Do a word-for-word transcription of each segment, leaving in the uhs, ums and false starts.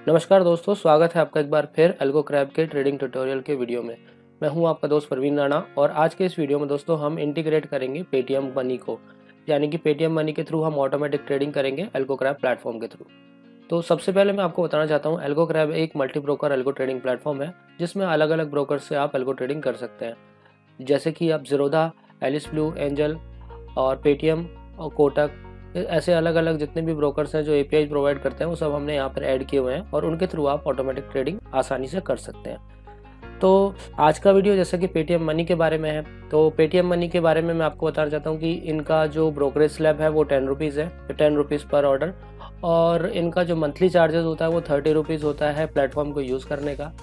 नमस्कार दोस्तों, स्वागत है आपका एक बार फिर एल्गोक्रैब के ट्रेडिंग ट्यूटोरियल के वीडियो में। मैं हूं आपका दोस्त प्रवीण राणा और आज के इस वीडियो में दोस्तों हम इंटीग्रेट करेंगे पेटीएम मनी को, यानी कि पेटीएम मनी के थ्रू हम ऑटोमेटिक ट्रेडिंग करेंगे एल्गोक्रैब प्लेटफॉर्म के थ्रू। तो सबसे पहले मैं आपको बताना चाहता हूँ, एल्गोक्रैब एक multi broker algo trading platform है जिसमें अलग अलग ब्रोकर से आप एल्गो ट्रेडिंग कर सकते हैं, जैसे कि आप ज़ीरोधा, एलिस ब्लू, एंजल और पेटीएम और कोटक, ऐसे अलग अलग जितने भी ब्रोकर्स हैं जो एपीआई प्रोवाइड करते हैं वो सब हमने यहाँ पर ऐड किए हुए हैं और उनके थ्रू आप ऑटोमेटिक ट्रेडिंग आसानी से कर सकते हैं। तो आज का वीडियो जैसे कि पेटीएम मनी के बारे में है, तो पेटीएम मनी के बारे में मैं आपको बताना चाहता हूँ कि इनका जो ब्रोकरेज स्लैब है वो टेन रुपीज़ है, टेन रुपीज़ पर ऑर्डर, और इनका जो मंथली चार्जेस होता है वो थर्टी रुपीज़ होता है प्लेटफॉर्म को यूज़ करने का।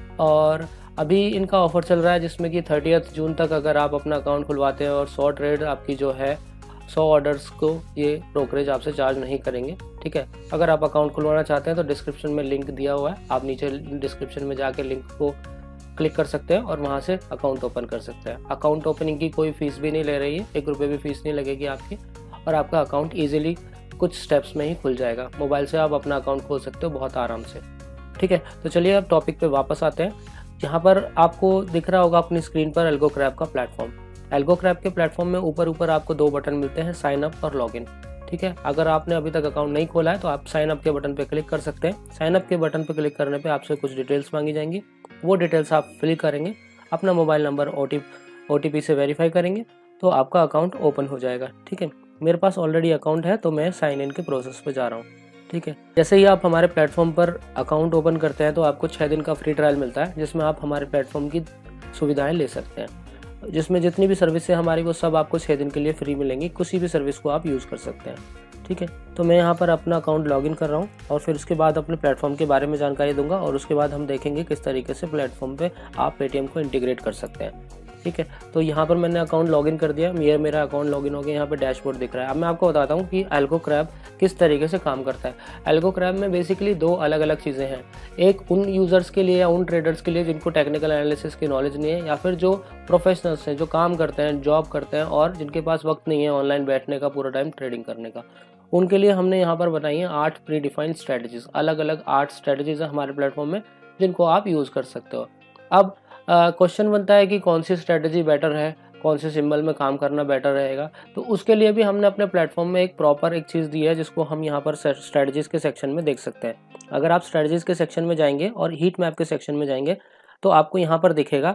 और अभी इनका ऑफर चल रहा है जिसमें कि थर्टियथ जून तक अगर आप अपना अकाउंट खुलवाते हैं और सौ ट्रेड आपकी जो है सौ ऑर्डर्स को ये ब्रोकरेज आपसे चार्ज नहीं करेंगे। ठीक है, अगर आप अकाउंट खुलवाना चाहते हैं तो डिस्क्रिप्शन में लिंक दिया हुआ है, आप नीचे डिस्क्रिप्शन में जाके लिंक को क्लिक कर सकते हैं और वहाँ से अकाउंट ओपन कर सकते हैं। अकाउंट ओपनिंग की कोई फीस भी नहीं ले रही है, एक रुपये भी फीस नहीं लगेगी आपकी, और आपका अकाउंट ईजिली कुछ स्टेप्स में ही खुल जाएगा। मोबाइल से आप अपना अकाउंट खोल सकते हो बहुत आराम से। ठीक है, तो चलिए अब टॉपिक पे वापस आते हैं। यहाँ पर आपको दिख रहा होगा अपनी स्क्रीन पर एल्गोक्रैब का प्लेटफॉर्म। एल्गोक्रैब के प्लेटफॉर्म में ऊपर ऊपर आपको दो बटन मिलते हैं, साइन अप और लॉगिन। ठीक है, अगर आपने अभी तक अकाउंट नहीं खोला है तो आप साइन अप के बटन पे क्लिक कर सकते हैं। साइन अप के बटन पे क्लिक करने पे आपसे कुछ डिटेल्स मांगी जाएंगी, वो डिटेल्स आप फिल करेंगे, अपना मोबाइल नंबर ओटीपी से वेरीफाई करेंगे तो आपका अकाउंट ओपन हो जाएगा। ठीक है, मेरे पास ऑलरेडी अकाउंट है तो मैं साइन इन के प्रोसेस पे जा रहा हूँ। ठीक है, जैसे ही आप हमारे प्लेटफॉर्म पर अकाउंट ओपन करते हैं तो आपको छः दिन का फ्री ट्रायल मिलता है जिसमें आप हमारे प्लेटफॉर्म की सुविधाएं ले सकते हैं, जिसमें जितनी भी सर्विस है हमारी वो सब आपको छः दिन के लिए फ्री मिलेंगी। किसी भी सर्विस को आप यूज़ कर सकते हैं। ठीक है, तो मैं यहाँ पर अपना अकाउंट लॉगिन कर रहा हूँ और फिर उसके बाद अपने प्लेटफॉर्म के बारे में जानकारी दूंगा और उसके बाद हम देखेंगे किस तरीके से प्लेटफॉर्म पे आप पेटीएम को इंटीग्रेट कर सकते हैं। ठीक है, तो यहाँ पर मैंने अकाउंट लॉगिन कर दिया, ये मेरा अकाउंट लॉगिन हो गया, यहाँ पे डैशबोर्ड दिख रहा है। अब मैं आपको बताता हूँ कि एल्गोक्रैब किस तरीके से काम करता है। एल्गोक्रैब में बेसिकली दो अलग अलग चीज़ें हैं, एक उन यूज़र्स के लिए या उन ट्रेडर्स के लिए जिनको टेक्निकल एनालिसिस की नॉलेज नहीं है, या फिर जो प्रोफेशनल्स हैं जो काम करते हैं, जॉब करते हैं और जिनके पास वक्त नहीं है ऑनलाइन बैठने का पूरा टाइम ट्रेडिंग करने का। उनके लिए हमने यहाँ पर बनाई है आठ प्री डिफाइंड स्ट्रेटजीज, अलग अलग आठ स्ट्रेटजीज है हमारे प्लेटफॉर्म में जिनको आप यूज़ कर सकते हो। अब क्वेश्चन बनता है कि कौन सी स्ट्रेटजी बेटर है, कौन से सिंबल में काम करना बेटर रहेगा, तो उसके लिए भी हमने अपने प्लेटफॉर्म में एक प्रॉपर एक चीज़ दी है जिसको हम यहाँ पर स्ट्रेटजीज के सेक्शन में देख सकते हैं। अगर आप स्ट्रेटजीज के सेक्शन में जाएंगे और हीट मैप के सेक्शन में जाएंगे तो आपको यहाँ पर दिखेगा,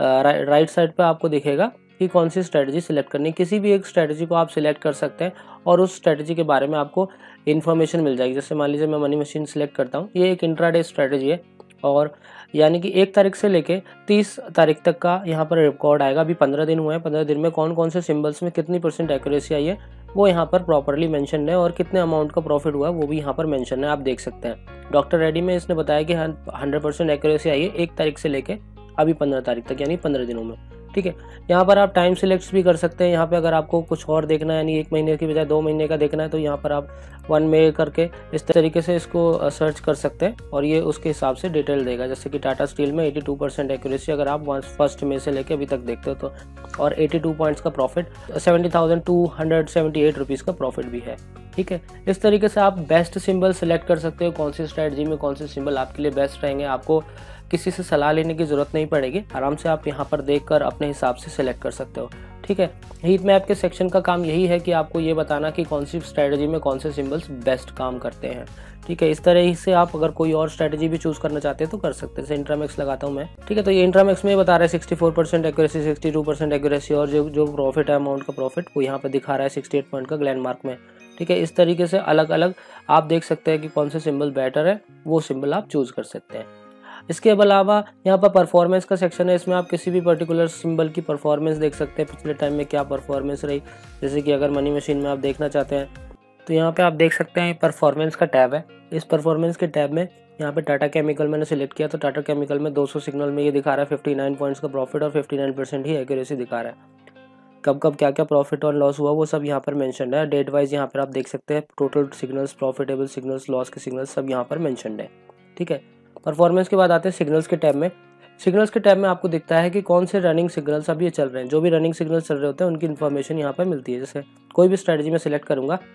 राइट साइड पर आपको दिखेगा कि कौन सी स्ट्रेटजी सिलेक्ट करनी है। किसी भी एक स्ट्रेटजी को आप सिलेक्ट कर सकते हैं और उस स्ट्रेटजी के बारे में आपको इन्फॉर्मेशन मिल जाएगी। जैसे मान लीजिए मैं मनी मशीन सिलेक्ट करता हूँ, ये एक इंट्राडे स्ट्रेटजी है और यानी कि एक तारीख से लेके तीस तारीख तक का यहाँ पर रिकॉर्ड आएगा। अभी पंद्रह दिन हुए हैं, पंद्रह दिन में कौन कौन से सिंबल्स में कितनी परसेंट एक्यूरेसी आई है वो यहाँ पर प्रॉपरली मेंशन है, और कितने अमाउंट का प्रॉफिट हुआ है वो भी यहाँ पर मेंशन है, आप देख सकते हैं। डॉक्टर रेड्डी में इसने बताया कि हंड्रेड परसेंट एक्यूरेसी आई है एक तारीख से लेके अभी पंद्रह तारीख तक, यानी पंद्रह दिनों में। ठीक है, यहाँ पर आप टाइम सिलेक्ट भी कर सकते हैं। यहाँ पे अगर आपको कुछ और देखना है, यानी एक महीने की बजाय दो महीने का देखना है, तो यहाँ पर आप वन मे करके इस तरीके से इसको सर्च कर सकते हैं और ये उसके हिसाब से डिटेल देगा। जैसे कि टाटा स्टील में बयासी परसेंट एक्यूरेसी अगर आप फर्स्ट मे से लेके अभी तक देखते हो तो, और बयासी पॉइंट्स का profit, seventy thousand two hundred seventy eight rupees का प्रॉफिट भी है। ठीक है, इस तरीके से आप बेस्ट सिंबल सेलेक्ट कर सकते हो, कौन सी स्ट्रेटजी में कौन से सिंबल आपके लिए बेस्ट रहेंगे। आपको किसी से सलाह लेने की ज़रूरत नहीं पड़ेगी, आराम से आप यहाँ पर देखकर अपने हिसाब से सिलेक्ट कर सकते हो। ठीक है, हीट मैप के सेक्शन का काम यही है कि आपको ये बताना कि कौन सी स्ट्रेटजी में कौन से सिंबल्स बेस्ट काम करते हैं। ठीक है, इस तरह से आप अगर कोई और स्ट्रेटजी भी चूज़ करना चाहते हैं तो कर सकते हैं। जैसे इंट्रामैक्स लगाता हूँ मैं। ठीक है, तो ये इंट्रामैक्स में बता रहा है sixty four percent accuracy, sixty two percent accuracy, और जो जो प्रॉफिट है अमाउंट का प्रॉफिट वो यहाँ पर दिखा रहा है सिक्सटी एट पॉइंट का ग्लैंडमार्क में। ठीक है, इस तरीके से अलग अलग आप देख सकते हैं कि कौन से सिंबल बेटर है, वो सिंबल आप चूज़ कर सकते हैं। इसके अलावा यहाँ पर परफॉर्मेंस का सेक्शन है, इसमें आप किसी भी पर्टिकुलर सिंबल की परफॉर्मेंस देख सकते हैं, पिछले टाइम में क्या परफॉर्मेंस रही। जैसे कि अगर मनी मशीन में आप देखना चाहते हैं तो यहाँ पे आप देख सकते हैं परफॉर्मेंस का टैब है। इस परफॉर्मेंस के टैब में यहाँ पे टाटा केमिकल मैंने सिलेक्ट किया तो टाटा केमिकल में दो सौ सिग्नल में ये दिखा रहा है फिफ्टी नाइन पॉइंट्स का प्रॉफिट और फिफ्टी नाइन परसेंट ही एक्यूरेसी दिखा रहा है। कब कब क्या क्या प्रॉफिट और लॉस हुआ वो सब यहाँ पर मेंशन है। डेट वाइज यहाँ पर आप देख सकते हैं total signals, profitable signals, loss के सिग्नल्स सब यहाँ पर मेंशन है। ठीक है, परफॉर्मेंस के बाद आते हैं सिग्नल्स के टैब में। सिग्नल्स के टैब में आपको दिखता है कि कौन से रनिंग सिग्नल्स अभी चल रहे हैं। जो भी रनिंग सिग्नल्स चल रहे होते हैं उनकी इन्फॉर्मेशन यहाँ पर मिलती है। जैसे कोई भी स्ट्रेटजी में सिलेक्ट करूँगा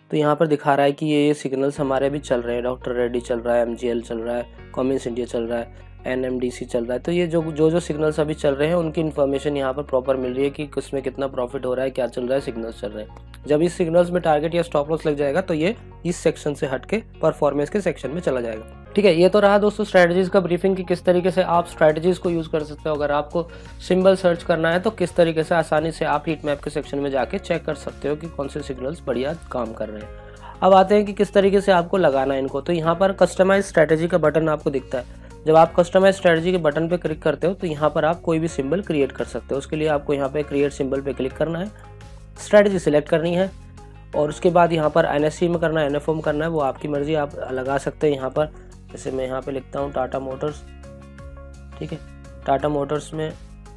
तो यहाँ पर दिखा रहा है कि ये ये सिग्नल्स हमारे अभी चल रहे हैं, डॉक्टर रेड्डी चल रहा है, एम जी एल चल रहा है, कॉमिन्स इंडिया चल रहा है, एन एम डी सी चल रहा है। तो ये जो जो जो सिग्नल्स अभी चल रहे हैं उनकी इन्फॉर्मेशन यहाँ पर प्रॉपर मिल रही है कि किसमें कितना प्रॉफिट हो रहा है, क्या चल रहा है, सिग्नल्स चल रहे हैं। जब इस सिग्नल्स में टारगेट या स्टॉप लॉस लग जाएगा तो ये इस सेक्शन से हट के परफॉर्मेंस के सेक्शन में चला जाएगा। ठीक है, ये तो रहा दोस्तों स्ट्रैटेजीज का ब्रीफिंग कि किस तरीके से आप स्ट्रैटेजीज को यूज कर सकते हो। अगर आपको सिंबल सर्च करना है तो किस तरीके से आसानी से आप हीट मैप के सेक्शन में जाके चेक कर सकते हो कि कौन से सिग्नल्स बढ़िया काम कर रहे हैं। अब आते हैं कि किस तरीके से आपको लगाना है इनको। तो यहाँ पर कस्टमाइज स्ट्रैटेजी का बटन आपको दिखता है। जब आप कस्टमाइज स्ट्रैटेजी के बटन पे क्लिक करते हो तो यहाँ पर आप कोई भी सिंबल क्रिएट कर सकते हो। उसके लिए आपको यहाँ पे क्रिएट सिंबल पे क्लिक करना है, स्ट्रैटेजी सिलेक्ट करनी है और उसके बाद यहाँ पर एन एस सी में करना है, एन एफ ओ में करना है, वो आपकी मर्जी, आप लगा सकते हैं। यहाँ पर जैसे मैं यहाँ पे लिखता हूँ टाटा मोटर्स। ठीक है, टाटा मोटर्स में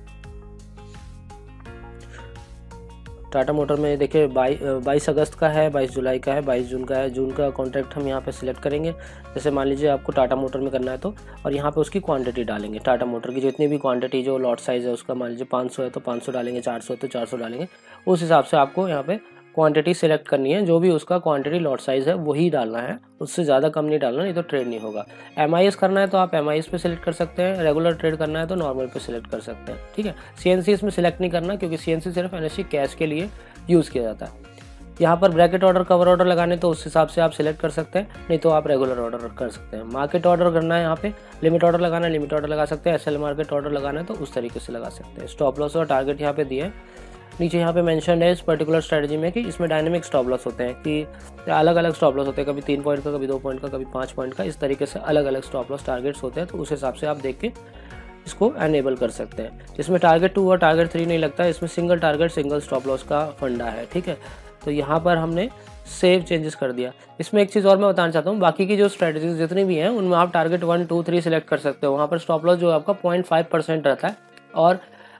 टाटा मोटर में देखिए बाईस अगस्त का है, बाईस जुलाई का है, बाईस जून का है। जून का कॉन्ट्रैक्ट हम यहाँ पे सिलेक्ट करेंगे। जैसे मान लीजिए आपको टाटा मोटर में करना है तो, और यहाँ पे उसकी क्वांटिटी डालेंगे। टाटा मोटर की जितनी भी क्वांटिटी जो लॉट साइज़ है उसका मान लीजिए पाँच सौ है तो पाँच सौ डालेंगे, चार सौ है तो चार सौ डालेंगे। उस हिसाब से आपको यहाँ पे क्वांटिटी सिलेक्ट करनी है। जो भी उसका क्वांटिटी लॉट साइज़ है वही डालना है, उससे ज़्यादा कम नहीं डालना, नहीं तो ट्रेड नहीं होगा। एम आई एस करना है तो आप एम आई एस पे सिलेक्ट कर सकते हैं, रेगुलर ट्रेड करना है तो नॉर्मल पे सिलेक्ट कर सकते हैं। ठीक है, सी एन सी इसमें सिलेक्ट नहीं करना क्योंकि सी एन सी सिर्फ एन एस सी कैश के लिए यूज़ किया जाता है। यहाँ पर ब्रैकेट ऑर्डर, कवर ऑर्डर लगाने तो उस हिसाब से आप सिलेक्ट कर सकते हैं, नहीं तो आप रेगुलर ऑर्डर कर सकते हैं। मार्केट ऑर्डर करना है, यहाँ पे लिमिट ऑर्डर लगाना है, लिमिट ऑर्डर लगा सकते हैं। एस एल मार्केट ऑर्डर लगाना है तो उस तरीके से लगा सकते हैं। स्टॉप लॉस और टारगेट यहाँ पे दिए हैं। नीचे यहाँ पे मेंशन है इस पर्टिकुलर स्ट्रैटेजी में कि इसमें डायनेमिक स्टॉप लॉस होते हैं, कि अलग अलग स्टॉप लॉस होते हैं, कभी तीन पॉइंट का, कभी दो पॉइंट का, कभी पाँच पॉइंट का, इस तरीके से अलग अलग स्टॉप लॉस टारगेट्स होते हैं। तो उस हिसाब से आप देख के इसको एनेबल कर सकते हैं। इसमें टारगेट टू और टारगेट थ्री नहीं लगता, इसमें single target single stop loss का फंडा है। ठीक है, तो यहाँ पर हमने सेव चेंजेस कर दिया। इसमें एक चीज़ और मैं बताना चाहता हूँ, बाकी की जो स्ट्रैटेजीज जितनी भी हैं उनमें आप target one two three select कर सकते हो। वहाँ पर स्टॉप लॉस जो आपका पॉइंट फाइव परसेंट रहता है और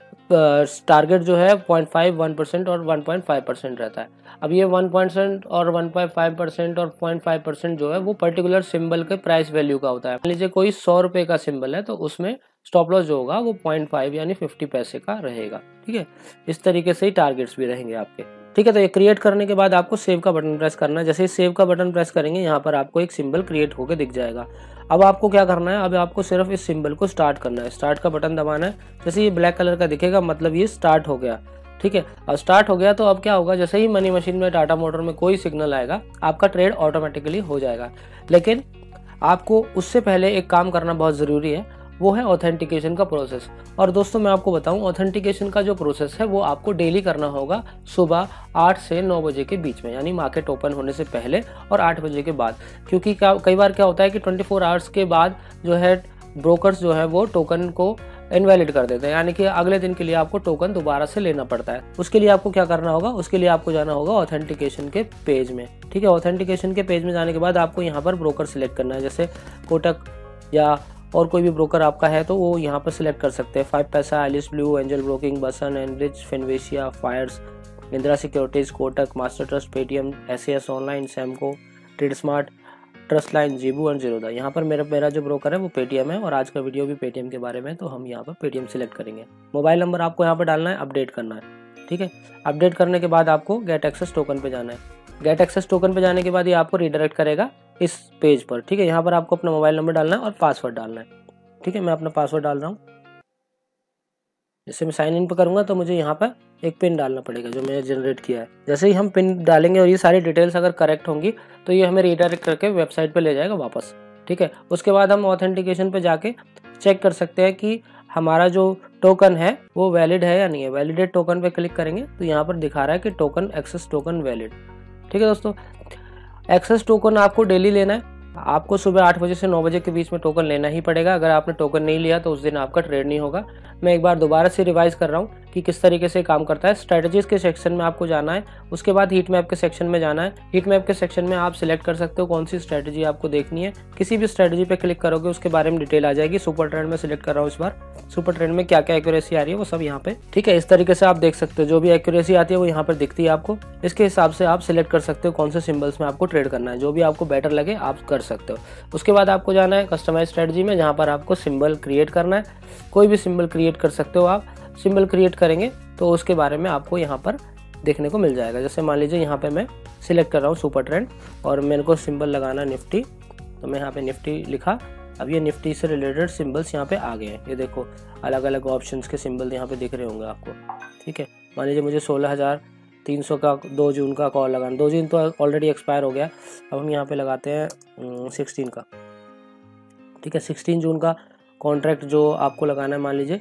टारगेट uh, जो है पॉइंट फाइव, वन परसेंट और वन पॉइंट फाइव परसेंट रहता है। अब ये वन परसेंट और वन पॉइंट फाइव परसेंट और पॉइंट फाइव परसेंट जो है वो पर्टिकुलर सिंबल के प्राइस वैल्यू का होता है। मान लीजिए कोई सौ रुपये का सिंबल है तो उसमें स्टॉप लॉस जो होगा वो पॉइंट फाइव यानी फिफ्टी पैसे का रहेगा। ठीक है, इस तरीके से ही टारगेट्स भी रहेंगे आपके। ठीक है, तो ये क्रिएट करने के बाद आपको सेव का बटन प्रेस करना है। जैसे ही सेव का बटन प्रेस करेंगे यहाँ पर आपको एक सिंबल क्रिएट होकर दिख जाएगा। अब आपको क्या करना है, अब आपको सिर्फ इस सिंबल को स्टार्ट करना है, स्टार्ट का बटन दबाना है। जैसे ये ब्लैक कलर का दिखेगा मतलब ये स्टार्ट हो गया। ठीक है, अब स्टार्ट हो गया तो अब क्या होगा, जैसे ही मनी मशीन में टाटा मोटर में कोई सिग्नल आएगा आपका ट्रेड ऑटोमेटिकली हो जाएगा। लेकिन आपको उससे पहले एक काम करना बहुत ज़रूरी है, वो है ऑथेंटिकेशन का प्रोसेस। और दोस्तों मैं आपको बताऊं, ऑथेंटिकेशन का जो प्रोसेस है वो आपको डेली करना होगा सुबह आठ से नौ बजे के बीच में, यानी मार्केट ओपन होने से पहले और आठ बजे के बाद। क्योंकि कई बार क्या होता है कि ट्वेंटी फोर आवर्स के बाद जो है ब्रोकर्स जो है वो टोकन को इनवैलिड कर देते हैं, यानी कि अगले दिन के लिए आपको टोकन दोबारा से लेना पड़ता है। उसके लिए आपको क्या करना होगा, उसके लिए आपको जाना होगा ऑथेंटिकेशन के पेज में। ठीक है, ऑथेंटिकेशन के पेज में जाने के बाद आपको यहाँ पर ब्रोकर सिलेक्ट करना है। जैसे कोटक या और कोई भी ब्रोकर आपका है तो वो यहाँ पर सिलेक्ट कर सकते हैं। Five paisa, Alice Blue, Angel Broking, Basan, Enrich, Finvasia, Fyers, Indira Securities, Kotak, Master Trust, Paytm, S S online, Samco, Trade Smart, Trust Line, Zebu और जीरोदा। यहाँ पर मेरा मेरा जो ब्रोकर है वो पेटीएम है और आज का वीडियो भी पेटीएम के बारे में, तो हम यहाँ पर पेटीएम सिलेक्ट करेंगे। मोबाइल नंबर आपको यहाँ पर डालना है, अपडेट करना है। ठीक है, अपडेट करने के बाद आपको गेट एक्सेस टोकन पे जाना है। गेट एक्सेस टोकन पे जाने के बाद ये आपको रिडायरेक्ट करेगा इस पेज पर। ठीक है, यहाँ पर आपको अपना मोबाइल नंबर डालना है और पासवर्ड डालना है। ठीक है, मैं अपना पासवर्ड डाल रहा हूँ। जैसे मैं साइन इन पे करूँगा तो मुझे यहाँ पर एक पिन डालना पड़ेगा जो मैंने जनरेट किया है। जैसे ही हम पिन डालेंगे और ये सारी डिटेल्स अगर करेक्ट होंगी तो ये हमें रिडायरेक्ट करके वेबसाइट पे ले जाएगा वापस। ठीक है, उसके बाद हम ऑथेंटिकेशन पे जाके चेक कर सकते हैं कि हमारा जो टोकन है वो वैलिड है या नहीं है। वैलिडेट टोकन पे क्लिक करेंगे तो यहाँ पर दिखा रहा है कि टोकन एक्सेस टोकन वैलिड। ठीक है दोस्तों, एक्सेस टोकन आपको डेली लेना है। आपको सुबह आठ बजे से नौ बजे के बीच में टोकन लेना ही पड़ेगा। अगर आपने टोकन नहीं लिया तो उस दिन आपका ट्रेड नहीं होगा। मैं एक बार दोबारा से रिवाइज कर रहा हूँ कि किस तरीके से काम करता है। स्ट्रेटजीज के सेक्शन में आपको जाना है, उसके बाद हीट मैप के सेक्शन में जाना है। हीट मैप के सेक्शन में आप सिलेक्ट कर सकते हो कौन सी स्ट्रेटजी आपको देखनी है। किसी भी स्ट्रेटजी पे क्लिक करोगे उसके बारे में डिटेल आ जाएगी। सुपर ट्रेंड में सिलेक्ट कर रहा हूँ इस बार। सुपर ट्रेंड में क्या क्या एक्यूरेसी आ रही है वो सब यहाँ पे। ठीक है, इस तरीके से आप देख सकते हो, जो भी एक्यूरेसी आती है वो यहाँ पर दिखती है आपको। इसके हिसाब से आप सिलेक्ट कर सकते हो कौन से सिंबल्स में आपको ट्रेड करना है। जो भी आपको बेटर लगे आप कर सकते हो। उसके बाद आपको जाना है कस्टमाइज स्ट्रेटजी में, जहाँ पर आपको सिंबल क्रिएट करना है। कोई भी सिंबल क्रिएट कर सकते हो आप। सिंबल क्रिएट करेंगे तो उसके बारे में आपको यहाँ पर देखने को मिल जाएगा। जैसे मान लीजिए यहाँ पे मैं सिलेक्ट कर रहा हूँ सुपर ट्रेंड और मेरे को सिंबल लगाना निफ्टी, तो मैं यहाँ पे निफ्टी लिखा। अब ये निफ्टी से रिलेटेड सिंबल्स यहाँ पे आ गए हैं। ये देखो अलग अलग ऑप्शंस के सिंबल यहाँ पे दिख रहे होंगे आपको, ठीक है। मान लीजिए मुझे सोलह हज़ार तीन सौ का दो जून का कॉल लगाना, दो जून तो ऑलरेडी एक्सपायर हो गया। अब हम यहाँ पे लगाते हैं सिक्सटीन का, ठीक है। सिक्सटीन जून का कॉन्ट्रैक्ट जो आपको लगाना है, मान लीजिए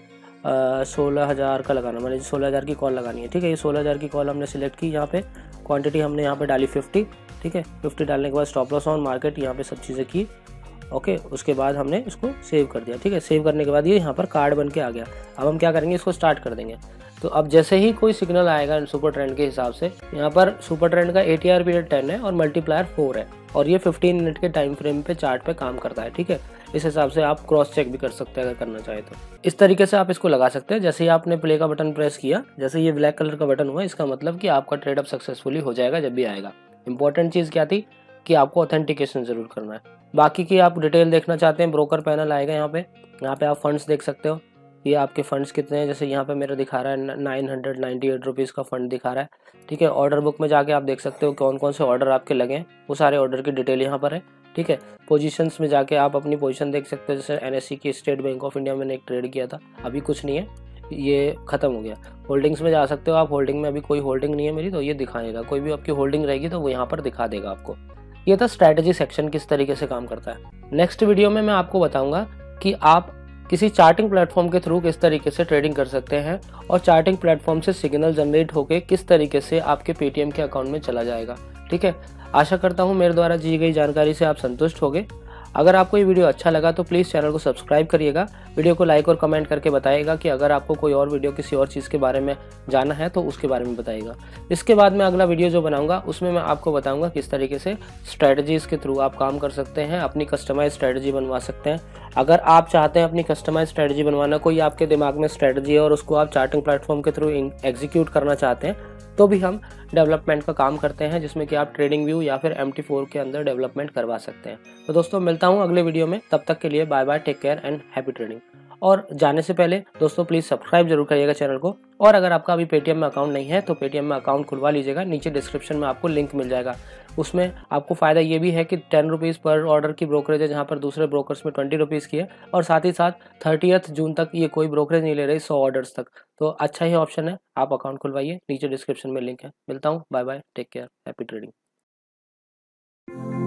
सोलह हज़ार का लगाना, मान लीजिए सोलह हज़ार की कॉल लगानी है, ठीक है। ये सोलह हज़ार की कॉल हमने सिलेक्ट की, यहाँ पे क्वांटिटी हमने यहाँ पे डाली फिफ्टी, ठीक है। फिफ्टी डालने के बाद स्टॉप लॉस ऑन मार्केट यहाँ पे सब चीज़ें की, ओके। उसके बाद हमने इसको सेव कर दिया, ठीक है। सेव करने के बाद ये यहाँ पर कार्ड बन के आ गया। अब हम क्या करेंगे, इसको स्टार्ट कर देंगे। तो अब जैसे ही कोई सिग्नल आएगा सुपर ट्रेंड के हिसाब से, यहाँ पर सुपर ट्रेंड का एटीआर पीरियड टेन है और मल्टीप्लायर फोर है और ये फिफ्टीन मिनट के टाइम फ्रेम पे चार्ट पे काम करता है, ठीक है। इस हिसाब से आप क्रॉस चेक भी कर सकते हैं अगर करना चाहे तो। इस तरीके से आप इसको लगा सकते हैं। जैसे ही आपने प्ले का बटन प्रेस किया, जैसे ये ब्लैक कलर का बटन हुआ, इसका मतलब कि आपका ट्रेड अप सक्सेसफुली हो जाएगा जब भी आएगा। इंपॉर्टेंट चीज़ क्या थी कि आपको ऑथेंटिकेशन जरूर करना है। बाकी की आप डिटेल देखना चाहते हैं, ब्रोकर पैनल आएगा यहाँ पे। यहाँ पे आप फंड्स देख सकते हो, ये आपके फंड्स कितने हैं। जैसे यहाँ पे मेरा दिखा रहा है nine hundred ninety eight rupees का फंड दिखा रहा है, ठीक है। ऑर्डर बुक में जाके आप देख सकते हो कौन कौन से ऑर्डर आपके लगे हैं, वो सारे ऑर्डर की डिटेल यहाँ पर है, ठीक है। पोजीशंस में जाके आप अपनी पोजीशन देख सकते हो। जैसे एनएससी की स्टेट बैंक ऑफ इंडिया मैंने एक ट्रेड किया था, अभी कुछ नहीं है, ये खत्म हो गया। होल्डिंग्स में जा सकते हो आप, होल्डिंग में अभी कोई होल्डिंग नहीं है मेरी, तो ये दिखाएगा। कोई भी आपकी होल्डिंग रहेगी तो वो यहाँ पर दिखा देगा आपको। ये था स्ट्रैटेजी सेक्शन किस तरीके से काम करता है। नेक्स्ट वीडियो में मैं आपको बताऊंगा कि आप किसी चार्टिंग प्लेटफॉर्म के थ्रू किस तरीके से ट्रेडिंग कर सकते हैं और चार्टिंग प्लेटफॉर्म से सिग्नल जनरेट होकर किस तरीके से आपके पेटीएम के अकाउंट में चला जाएगा, ठीक है। आशा करता हूँ मेरे द्वारा दी गई जानकारी से आप संतुष्ट होंगे। अगर आपको ये वीडियो अच्छा लगा तो प्लीज़ चैनल को सब्सक्राइब करिएगा, वीडियो को लाइक और कमेंट करके बताइएगा कि अगर आपको कोई और वीडियो किसी और चीज़ के बारे में जानना है तो उसके बारे में बताइएगा। इसके बाद मैं अगला वीडियो जो बनाऊंगा उसमें मैं आपको बताऊंगा किस तरीके से स्ट्रैटेजीज़ के थ्रू आप काम कर सकते हैं, अपनी कस्टमाइज स्ट्रैटेजी बनवा सकते हैं। अगर आप चाहते हैं अपनी कस्टमाइज स्ट्रैटेजी बनवाना, कोई आपके दिमाग में स्ट्रैटेजी है और उसको आप चार्टिंग प्लेटफॉर्म के थ्रू एग्जीक्यूट करना चाहते हैं, तो भी हम डेवलपमेंट का काम करते हैं, जिसमें कि आप ट्रेडिंग व्यू या फिर एम टी फोर के अंदर डेवलपमेंट करवा सकते हैं। तो दोस्तों मिलता हूं अगले वीडियो में, तब तक के लिए bye bye, take care and happy trading. और जाने से पहले दोस्तों प्लीज़ सब्सक्राइब जरूर करिएगा चैनल को। और अगर आपका अभी पेटीएम में अकाउंट नहीं है तो पेटीएम में अकाउंट खुलवा लीजिएगा, नीचे डिस्क्रिप्शन में आपको लिंक मिल जाएगा। उसमें आपको फ़ायदा ये भी है कि टेन रुपीज़ पर ऑर्डर की ब्रोकरेज है, जहाँ पर दूसरे ब्रोकर्स में ट्वेंटी रुपीज़ की है, और साथ ही साथ थर्टियथ जून तक ये कोई ब्रोकरेज नहीं ले रही सौ ऑर्डर्स तक। तो अच्छा ही ऑप्शन है, आप अकाउंट खुलवाइए, नीचे डिस्क्रिप्शन में लिंक है। मिलता हूँ, bye bye, take care, happy trading.